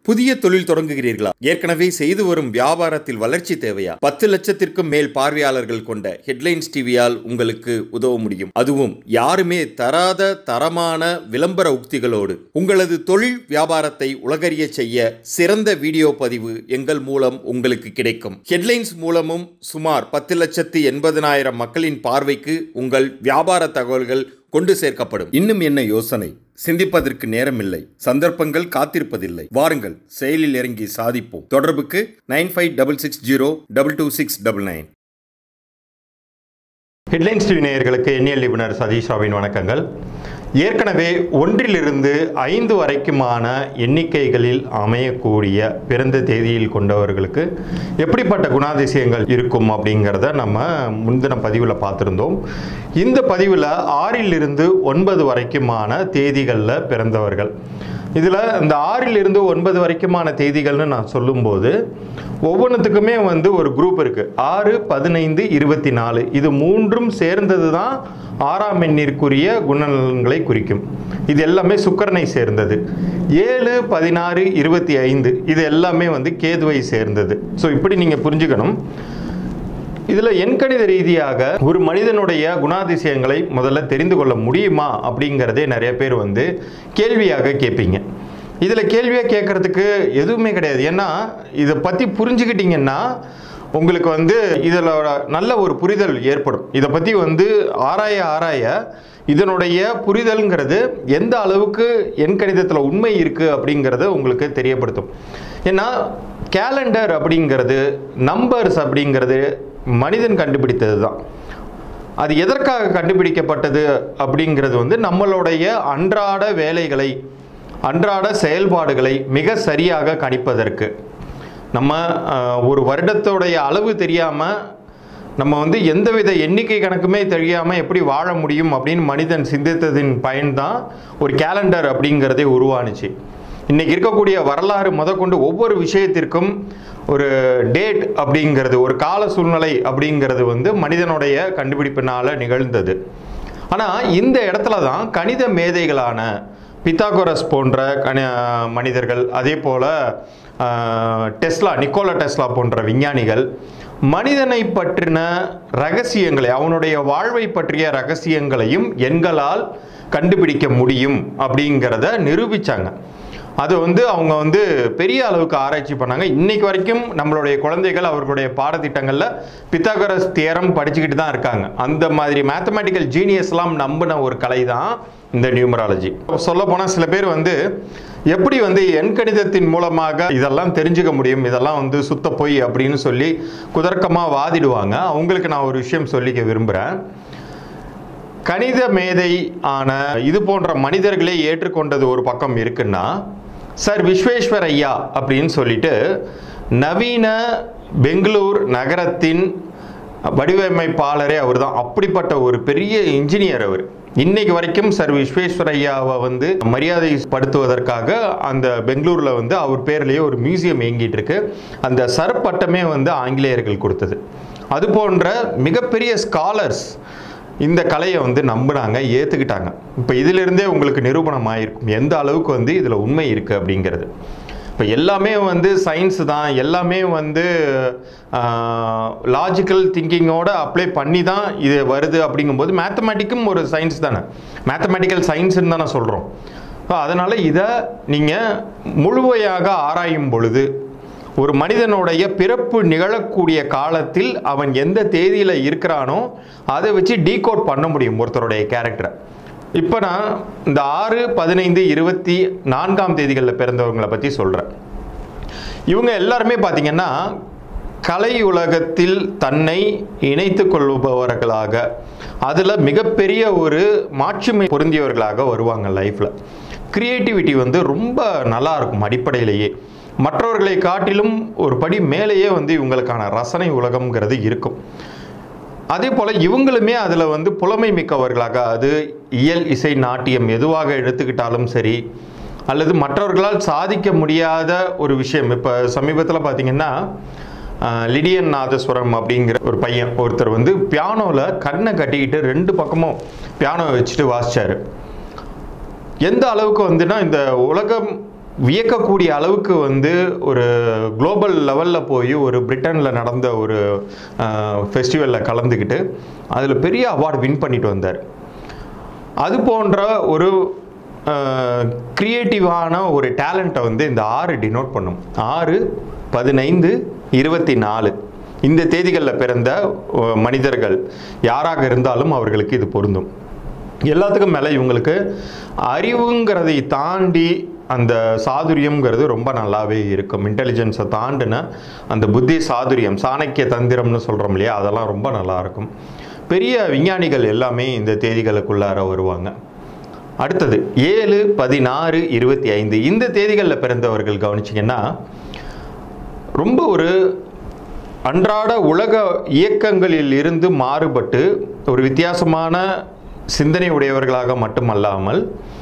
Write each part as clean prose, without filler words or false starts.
புதிய தொழில் தொடங்குகிறீர்களா? ஏற்கனவே செய்து வரும் வியாபாரத்தில் வளர்ச்சி தேவையா? 10 லட்சத்திற்கும் மேல் பார்வையாளர்கள் கொண்ட ஹெட்லைன்ஸ் டிவியால் உங்களுக்கு உதவ முடியும். அதுவும் யாருமே தராத தரமான விளம்பர உக்திகளோடு. உங்களது தொழில் வியாபாரத்தை உலகறிய செய்ய சிறந்த வீடியோ பதிவு எங்கள் மூலம் உங்களுக்கு கிடைக்கும். ஹெட்லைன்ஸ் மூலமும் சுமார் 10,80,000 மக்களின் பார்வைக்கு உங்கள் வியாபார தகவல்கள் கொண்டு சேர்க்கப்படும். இன்னும் என்ன யோசனை? சிந்திப்பதற்கு நேரமில்லை, சந்தர்ப்பங்கள் காத்திருப்பதில்லை. வாருங்கள், செயலில் இறங்கி சாதிப்போம். தொடர்புக்கு 9566022699. ஹெட்லைன்ஸ் டிவி நேயர்களுக்கு எண்ணியல் நிபுணர் சதீஷ் ராவின் வணக்கங்கள். ஏற்கனவே 1 to 5 வரைக்குமான எண்ணிக்கைகளில் அமையக்கூடிய பிறந்த தேதியில் கொண்டவர்களுக்கு எப்படிப்பட்ட குணாதிசயங்கள் இருக்கும் அப்படிங்கிறத நம்ம முந்தின பதிவில் பார்த்துருந்தோம். இந்த பதிவில் 6 to 9 வரைக்குமான தேதிகளில் பிறந்தவர்கள், இதில் இந்த 6 to 9 வரைக்குமான தேதிகள்னு நான் சொல்லும்போது ஒவ்வொன்றுத்துக்குமே ஒரு குரூப் இருக்குது. 6, 15, 24 இது மூன்றும் சேர்ந்தது தான் 6ஆம் எண்ணிற்குரிய குணநலன்களை குறிக்கும். இது எல்லாமே சுக்கிரனை சேர்ந்தது. 7, 16, 25 இது எல்லாமே கேதுவை சேர்ந்தது. ஸோ இப்படி நீங்கள் புரிஞ்சுக்கணும். இதில் எண்கணித ரீதியாக ஒரு மனிதனுடைய குணாதிசயங்களை முதல்ல தெரிந்து கொள்ள முடியுமா அப்படிங்கிறதே நிறைய பேர் கேள்வியாக கேட்பீங்க. இதில் கேள்வியாக கேட்கறதுக்கு எதுவுமே கிடையாது. ஏன்னா இதை பற்றி புரிஞ்சுக்கிட்டீங்கன்னா உங்களுக்கு இதில் நல்ல ஒரு புரிதல் ஏற்படும். இதை பற்றி ஆராய இதனுடைய புரிதல்ங்கிறது எந்த அளவுக்கு எண்கணிதத்தில் உண்மை இருக்குது அப்படிங்கிறத உங்களுக்கு தெரியப்படுத்தும். ஏன்னா கேலண்டர் அப்படிங்கிறது, நம்பர்ஸ் அப்படிங்கிறது மனிதன் கண்டுபிடித்தது தான். அது எதற்காக கண்டுபிடிக்கப்பட்டது அப்படிங்கிறது நம்மளுடைய அன்றாட வேலைகளை, அன்றாட செயல்பாடுகளை மிக சரியாக கணிப்பதற்கு. நம்ம ஒரு வருடத்தோடைய அளவு தெரியாமல் நம்ம எந்தவித எண்ணிக்கை கணக்குமே தெரியாமல் எப்படி வாழ முடியும் அப்படின்னு மனிதன் சிந்தித்ததின் பயன்தான் ஒரு கேலண்டர் அப்படிங்கிறதே உருவானுச்சு. இன்றைக்கி இருக்கக்கூடிய வரலாறு முதற்கொண்டு ஒவ்வொரு விஷயத்திற்கும் ஒரு டேட் அப்படிங்கிறது, ஒரு கால சூழ்நிலை அப்படிங்கிறது மனிதனுடைய கண்டுபிடிப்பினால் நிகழ்ந்தது. ஆனால் இந்த இடத்துல தான் கணித மேதைகளான பித்தாகோரஸ் போன்ற மனிதர்கள், அதே போல் நிக்கோலா டெஸ்லா போன்ற விஞ்ஞானிகள் மனிதனை பற்றின ரகசியங்களை, அவனுடைய வாழ்வை பற்றிய ரகசியங்களையும் எண்களால் கண்டுபிடிக்க முடியும் அப்படிங்கிறத நிரூபித்தாங்க. அது அவங்க பெரிய அளவுக்கு ஆராய்ச்சி பண்ணாங்க. இன்னைக்கு வரைக்கும் நம்மளுடைய குழந்தைகள் அவர்களுடைய பாடத்திட்டங்களில் பித்தாகோரஸ் தியரம் படிச்சுக்கிட்டு தான் இருக்காங்க. அந்த மாதிரி மேத்தமேட்டிக்கல் ஜீனியஸ்லாம் நம்பின ஒரு கலை தான் இந்த நியூமராலஜி. சொல்ல போனால் சில பேர் எப்படி எண்கணிதத்தின் மூலமாக இதெல்லாம் தெரிஞ்சுக்க முடியும், இதெல்லாம் சுத்த பொய் அப்படின்னு சொல்லி குதர்க்கமாக வாதிடுவாங்க. அவங்களுக்கு நான் ஒரு விஷயம் சொல்லிக்க விரும்புகிறேன். கணித மேதை ஆன இது போன்ற மனிதர்களே ஏற்றுக்கொண்டது ஒரு பக்கம் இருக்குன்னா, சார் விஸ்வேஸ்வரையா அப்படின்னு சொல்லிட்டு நவீன பெங்களூர் நகரத்தின் வடிவமைப்பாளரே அவர் தான். அப்படிப்பட்ட ஒரு பெரிய இன்ஜினியர் அவர். இன்னைக்கு வரைக்கும் சார் விஸ்வேஸ்வரையாவை மரியாதை படுத்துவதற்காக அந்த பெங்களூரில் அவர் பேர்லேயே ஒரு மியூசியம் இயங்கிட்டு இருக்கு. அந்த சர் பட்டமே ஆங்கிலேயர்கள் கொடுத்தது. அது போன்ற மிகப்பெரிய ஸ்காலர்ஸ் இந்த கலையை நம்பினாங்க, ஏற்றுக்கிட்டாங்க. இப்போ இதிலிருந்தே உங்களுக்கு நிரூபணம் ஆகிருக்கும் எந்த அளவுக்கு இதில் உண்மை இருக்குது அப்படிங்கிறது. இப்போ எல்லாமே சயின்ஸு தான், எல்லாமே லாஜிக்கல் திங்கிங்கோடு அப்ளை பண்ணி தான் இது வருது. அப்படிங்கும்போது மேத்தமேட்டிக்கும் ஒரு சயின்ஸ் தானே, மேத்தமேட்டிக்கல் சயின்ஸுன்னு தானே சொல்கிறோம். அதனால் இதை நீங்கள் முழுமையாக ஆராயும் பொழுது ஒரு மனிதனுடைய பிறப்பு நிகழக்கூடிய காலத்தில் அவன் எந்த தேதியில் இருக்கிறானோ அதை வச்சு டீகோட் பண்ண முடியும் ஒருத்தருடைய கேரக்டரை. இப்போ நான் இந்த 6, 15, 24ஆம் தேதிகளில் பிறந்தவங்களை பற்றி சொல்கிறேன். இவங்க எல்லாருமே பார்த்திங்கன்னா கலை உலகத்தில் தன்னை இணைத்து கொள்பவர்களாக, அதில் மிகப்பெரிய ஒரு மாட்சிமை பொருந்தியவர்களாக வருவாங்க லைஃப்பில். க்ரியேட்டிவிட்டி ரொம்ப நல்லா இருக்கும். அடிப்படையிலேயே மற்றவர்களை காட்டிலும் ஒரு படி மேலேயே இவங்களுக்கான ரசனை உலகம்ங்கிறது இருக்கும். அதே போல் இவங்களுமே அதில் புலமை மிக்கவர்களாக, அது இயல், இசை, நாட்டியம் எதுவாக எடுத்துக்கிட்டாலும் சரி, அல்லது மற்றவர்களால் சாதிக்க முடியாத ஒரு விஷயம். இப்போ சமீபத்தில் பார்த்திங்கன்னா லிடியன் நாதஸ்வரம் அப்படிங்கிற ஒரு பையன் ஒருத்தர் பியானோவில் கண்ணை கட்டிக்கிட்டு 2 பக்கமும் பியானோ வச்சுட்டு வாசித்தார். எந்த அளவுக்கு இந்த உலகம் வியக்கக்கூடிய அளவுக்கு வந்து ஒரு குளோபல் லெவலில் போய் ஒரு பிரிட்டனில் நடந்த ஒரு ஃபெஸ்டிவலில் கலந்துக்கிட்டு அதில் பெரிய அவார்டு வின் பண்ணிட்டு வந்தார். அது போன்ற ஒரு கிரியேட்டிவான ஒரு டேலண்ட்டை வந்து இந்த 6 டினோட் பண்ணும். 6, 15, 24 இந்த தேதிகளில் பிறந்த மனிதர்கள் யாராக இருந்தாலும் அவர்களுக்கு இது பொருந்தும். எல்லாத்துக்கும் மேலே இவங்களுக்கு அறிவுங்கிறதை தாண்டி அந்த சாதுரியம்ங்கிறது ரொம்ப நல்லாவே இருக்கும். இன்டெலிஜென்ஸை தாண்டின அந்த புத்தி சாதுரியம், சாணக்கிய தந்திரம்னு சொல்கிறோம் இல்லையா, அதெல்லாம் ரொம்ப நல்லாயிருக்கும். பெரிய விஞ்ஞானிகள் எல்லாமே இந்த தேதிகளுக்குள்ளார வருவாங்க. அடுத்தது 7, 16, 25 இந்த தேதிகளில் பிறந்தவர்கள் கவனிச்சிங்கன்னா ரொம்ப ஒரு அன்றாட உலக இயக்கங்களில் இருந்து மாறுபட்டு ஒரு வித்தியாசமான சிந்தனை உடையவர்களாக மட்டுமல்லாமல்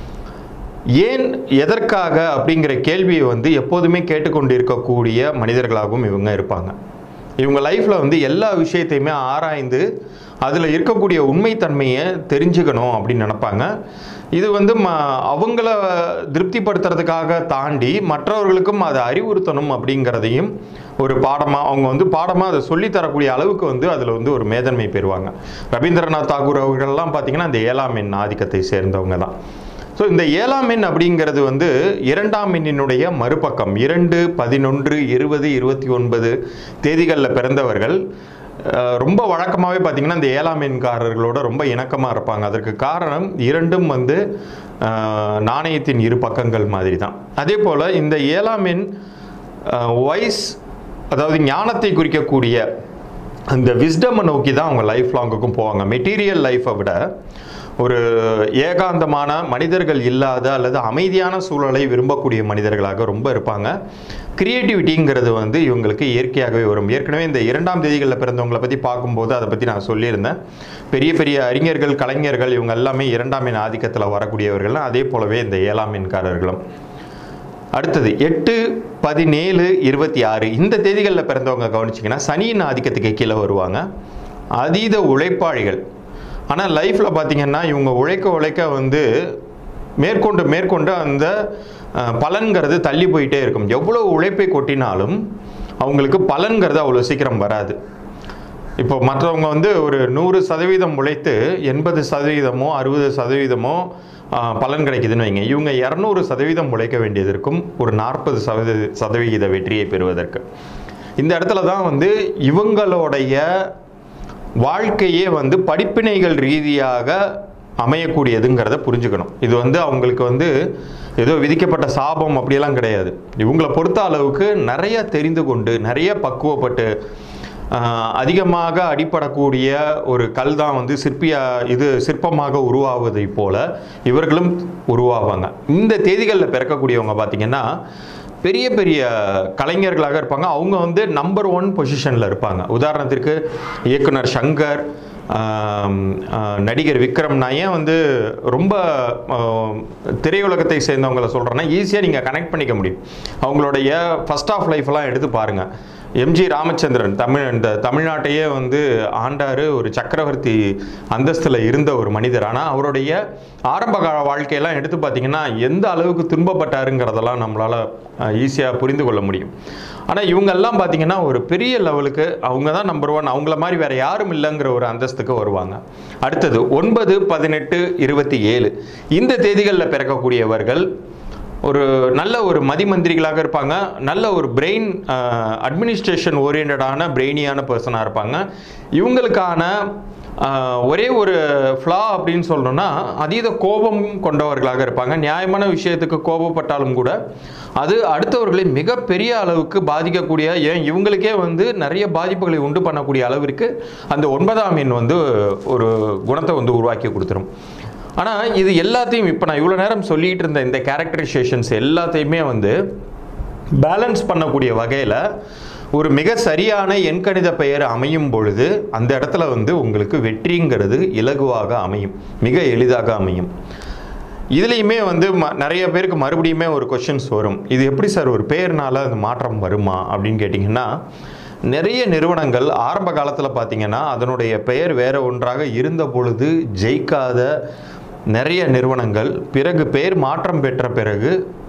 ஏன் எதற்காக அப்படிங்கிற கேள்வியை வந்து எப்போதுமே கேட்டுக்கொண்டு இருக்கக்கூடிய மனிதர்களாகவும் இவங்க இருப்பாங்க. இவங்க லைஃப்பில் வந்து எல்லா விஷயத்தையுமே ஆராய்ந்து அதில் இருக்கக்கூடிய உண்மைத்தன்மையை தெரிஞ்சுக்கணும் அப்படின்னு நினைப்பாங்க. இது வந்து அவங்கள திருப்திப்படுத்துறதுக்காக தாண்டி மற்றவர்களுக்கும் அதை அறிவுறுத்தணும் அப்படிங்கிறதையும் ஒரு பாடமாக அவங்க வந்து பாடமாக அதை சொல்லித்தரக்கூடிய அளவுக்கு வந்து அதில் வந்து ஒரு மேதன்மை பெறுவாங்க. ரவீந்திரநாத் தாகூர் அவர்கள்லாம் பார்த்திங்கன்னா இந்த 7ஆம் எண் ஆதிக்கத்தை சேர்ந்தவங்க தான். ஸோ இந்த 7ஆம் எண் அப்படிங்கிறது வந்து 2ஆம் எண்ணினுடைய மறுபக்கம். 2, 11, 20, 29 தேதிகளில் பிறந்தவர்கள் ரொம்ப வழக்கமாகவே பார்த்திங்கன்னா இந்த 7ஆம் எண்காரர்களோட ரொம்ப இணக்கமாக இருப்பாங்க. அதற்கு காரணம் 2ம் வந்து நாணயத்தின் இரு பக்கங்கள் மாதிரி தான். அதே போல் இந்த 7ஆம் எண் வைஸ், அதாவது ஞானத்தை குறிக்கக்கூடிய அந்த விஸ்டமை நோக்கி தான் அவங்க லைஃப் லாங்குக்கும் போவாங்க. மெட்டீரியல் லைஃப்பை விட ஒரு ஏகாந்தமான மனிதர்கள் இல்லாத அல்லது அமைதியான சூழலை விரும்பக்கூடிய மனிதர்களாக ரொம்ப இருப்பாங்க. கிரியேட்டிவிட்டிங்கிறது வந்து இவங்களுக்கு இயற்கையாகவே வரும். ஏற்கனவே இந்த 2ஆம் தேதிகளில் பிறந்தவங்களை பற்றி பார்க்கும்போது அதை பற்றி நான் சொல்லியிருந்தேன். பெரிய பெரிய அறிஞர்கள், கலைஞர்கள் இவங்க எல்லாமே 2ஆம் எண் ஆதிக்கத்தில் வரக்கூடியவர்கள்லாம். அதே போலவே இந்த 7ஆம் எண்காரர்களும். அடுத்தது 8, 17, 26 இந்த தேதிகளில் பிறந்தவங்க கவனிச்சிங்கன்னா சனியின் ஆதிக்கத்துக்கு கீழே வருவாங்க. அதீத உழைப்பாளிகள். ஆனால் லைஃப்பில் பார்த்திங்கன்னா இவங்க உழைக்க வந்து மேற்கொண்டு அந்த பலன்கிறது தள்ளி போயிட்டே இருக்கும். எவ்வளோ உழைப்பை கொட்டினாலும் அவங்களுக்கு பலன்கிறது அவ்வளோ சீக்கிரம் வராது. இப்போ மற்றவங்க வந்து ஒரு 100% உழைத்து 80%, 60% பலன் கிடைக்குதுன்னு வைங்க. இவங்க 200% உழைக்க வேண்டியது இருக்கும் ஒரு 40% வெற்றியை பெறுவதற்கு. இந்த இடத்துல தான் வந்து இவங்களுடைய வாழ்க்கையே வந்து படிப்பினைகள் ரீதியாக அமையக்கூடியதுங்கிறத புரிஞ்சுக்கணும். இது வந்து அவங்களுக்கு வந்து ஏதோ விதிக்கப்பட்ட சாபம் அப்படியெல்லாம் கிடையாது. இவங்களை பொறுத்த அளவுக்கு நிறைய தெரிந்து கொண்டு நிறைய பக்குவப்பட்டு அதிகமாக அடிப்படக்கூடிய ஒரு கல் தான் வந்து சிற்பமாக உருவாவதை போல இவர்களும் உருவாவாங்க. இந்த தேதிகளில் பிறக்கக்கூடியவங்க பார்த்திங்கன்னா பெரிய பெரிய கலைஞர்களாக இருப்பாங்க. அவங்க வந்து நம்பர் 1 பொசிஷனில் இருப்பாங்க. உதாரணத்திற்கு இயக்குனர் சங்கர், நடிகர் விக்ரம். நான் ஏன் வந்து ரொம்ப திரையுலகத்தை சேர்ந்தவங்களை சொல்கிறேன்னா ஈஸியாக நீங்கள் கனெக்ட் பண்ணிக்க முடியும். அவங்களுடைய ஃபர்ஸ்ட் ஆஃப் லைஃப்லாம் எடுத்து பாருங்கள். எம்ஜி ராமச்சந்திரன் இந்த தமிழ்நாட்டையே வந்து ஆண்டார். ஒரு சக்கரவர்த்தி அந்தஸ்தில் இருந்த ஒரு மனிதர். ஆனால் அவருடைய ஆரம்ப கால வாழ்க்கையெல்லாம் எடுத்து பார்த்திங்கன்னா எந்த அளவுக்கு துன்பப்பட்டாருங்கிறதெல்லாம் நம்மளால் ஈஸியாக புரிந்து கொள்ள முடியும். ஆனால் இவங்கெல்லாம் பார்த்திங்கன்னா ஒரு பெரிய லெவலுக்கு அவங்க தான் நம்பர் 1, அவங்கள மாதிரி வேறு யாரும் இல்லைங்கிற ஒரு அந்தஸ்துக்கு வருவாங்க. அடுத்தது 9, 18, 27 இந்த தேதிகளில் பிறக்கக்கூடியவர்கள் ஒரு நல்ல ஒரு மதிமந்திரிகளாக இருப்பாங்க. நல்ல ஒரு பிரெயின் அட்மினிஸ்ட்ரேஷன் ஓரியன்டான பிரெயினியான பர்சனாக இருப்பாங்க. இவங்களுக்கான ஒரே ஒரு ஃப்ளா அப்படின்னு சொல்லணும்னா அதீத கோபம் கொண்டவர்களாக இருப்பாங்க. நியாயமான விஷயத்துக்கு கோபப்பட்டாலும் கூட அது அடுத்தவர்களை மிகப்பெரிய அளவுக்கு பாதிக்கக்கூடிய, ஏன் இவங்களுக்கே வந்து நிறைய பாதிப்புகளை உண்டு பண்ணக்கூடிய அளவிற்கு அந்த 9ஆம் எண் வந்து ஒரு குணத்தை வந்து உருவாக்கி கொடுத்துரும். ஆனால் இது எல்லாத்தையும் இப்போ நான் இவ்வளோ நேரம் சொல்லிகிட்டு இருந்த இந்த கேரக்டரைசேஷன்ஸ் எல்லாத்தையுமே வந்து பேலன்ஸ் பண்ணக்கூடிய வகையில் ஒரு மிக சரியான எண்கணித பெயர் அமையும் பொழுது அந்த இடத்துல வந்து உங்களுக்கு வெற்றிங்கிறது இலகுவாக அமையும், மிக எளிதாக அமையும். இதுலேயுமே வந்து நிறைய பேருக்கு மறுபடியுமே ஒரு கொஷின்ஸ் வரும். இது எப்படி சார் ஒரு பெயர்னால அந்த மாற்றம் வருமா அப்படின்னு கேட்டிங்கன்னா, நிறைய நிறுவனங்கள் ஆரம்ப காலத்தில் பார்த்திங்கன்னா அதனுடைய பெயர் வேறு ஒன்றாக இருந்த பொழுது ஜெயிக்காத நிறைய நிறுவனங்கள் பிறகு பெயர் மாற்றம் பெற்ற பிறகு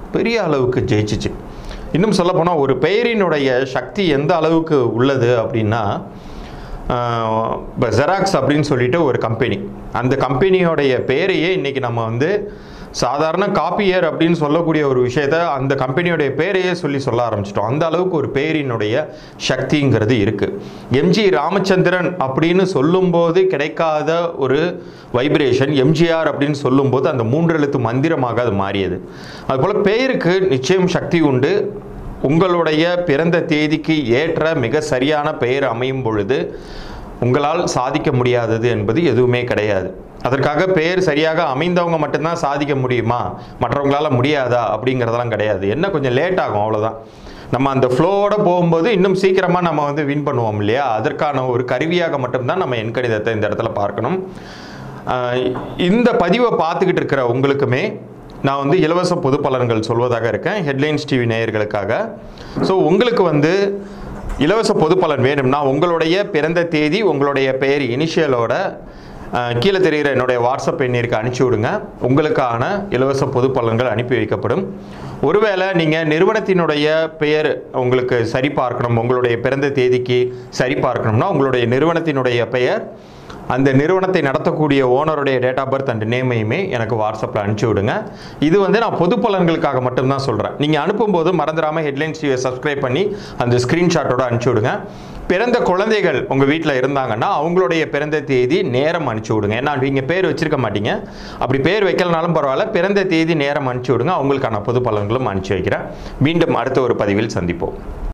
பெரிய அளவுக்கு ஜெயிச்சிச்சு. இன்னும் சொல்லப்போனால் ஒரு பெயரினுடைய சக்தி எந்த அளவுக்கு உள்ளது அப்படின்னா, இப்போ ஜெராக்ஸ் அப்படின்னு சொல்லிட்டு ஒரு கம்பெனி, அந்த கம்பெனியோடைய பேரையே இன்றைக்கி நம்ம வந்து சாதாரண காப்பியர் அப்படின்னு சொல்லக்கூடிய ஒரு விஷயத்த அந்த கம்பெனியோடைய பேரையே சொல்ல ஆரம்பிச்சிட்டோம். அந்த அளவுக்கு ஒரு பேரினுடைய சக்திங்கிறது இருக்குது. எம்ஜி ராமச்சந்திரன் அப்படின்னு சொல்லும்போது கிடைக்காத ஒரு வைப்ரேஷன் எம்ஜிஆர் அப்படின்னு சொல்லும்போது அந்த 3 எழுத்து மந்திரமாக அது மாறியது. அதுபோல் பெயருக்கு நிச்சயம் சக்தி உண்டு. உங்களுடைய பிறந்த தேதிக்கு ஏற்ற மிக சரியான பெயர் அமையும் பொழுது உங்களால் சாதிக்க முடியாதது என்பது எதுவுமே கிடையாது. அதற்காக பெயர் சரியாக அமைந்தவங்க மட்டும்தான் சாதிக்க முடியுமா, மற்றவங்களால் முடியாதா அப்படிங்கிறதெல்லாம் கிடையாது. என்ன கொஞ்சம் லேட் ஆகும், அவ்வளோதான். நம்ம அந்த ஃப்ளோவோடு போகும்போது இன்னும் சீக்கிரமாக நம்ம வந்து வின் பண்ணுவோம் இல்லையா? அதற்கான ஒரு கருவியாக மட்டும்தான் நம்ம எண்கணிதத்தை இந்த இடத்துல பார்க்கணும். இந்த பதிவை பார்த்துக்கிட்டு இருக்கிற உங்களுக்குமே நான் வந்து இலவச பொது பலன்கள் சொல்வதாக இருக்கேன், ஹெட்லைன்ஸ் டிவி நேயர்களுக்காக. ஸோ உங்களுக்கு வந்து இலவச பொது பலன் வேணும்னா உங்களுடைய பிறந்த தேதி, உங்களுடைய பெயர் இனிஷியலோட கீழே தெரிகிற என்னுடைய வாட்ஸ்அப் எண்ணிற்கு அனுப்பிச்சி விடுங்க. உங்களுக்கான இலவச பொது பலன்கள் அனுப்பி வைக்கப்படும். ஒருவேளை நீங்கள் நிறுவனத்தினுடைய பெயர் உங்களுக்கு சரி பார்க்கணும், உங்களுடைய பிறந்த தேதிக்கு சரி பார்க்கணும்னா உங்களுடைய நிறுவனத்தினுடைய பெயர், அந்த நிறுவனத்தை நடத்தக்கூடிய ஓனருடைய டேட் ஆஃப் பர்த் அண்ட் நேமையுமே எனக்கு வாட்ஸ்அப்பில் அனுப்பிச்சி விடுங்க. இது வந்து நான் பொது பலன்களுக்காக மட்டும்தான் சொல்கிறேன். நீங்கள் அனுப்பும்போது மறந்துடாமல் ஹெட்லைன்ஸ் டிவியை சப்ஸ்கிரைப் பண்ணி அந்த ஸ்க்ரீன்ஷாட்டோட அனுப்பிச்சி விடுங்க. பிறந்த குழந்தைகள் உங்கள் வீட்டில் இருந்தாங்கன்னா அவங்களுடைய பிறந்த தேதி நேரம் அனுப்பிச்சி விடுங்க. ஏன்னா நீங்கள் பேர் வச்சிருக்க மாட்டீங்க, அப்படி பேர் வைக்கலனாலும் பரவாயில்ல, பிறந்த தேதி நேரம் அனுப்பிச்சி விடுங்க. அவங்களுக்கான பொது பலன்களும் அனுப்பிச்சி வைக்கிறேன். மீண்டும் அடுத்த ஒரு பதிவில் சந்திப்போம்.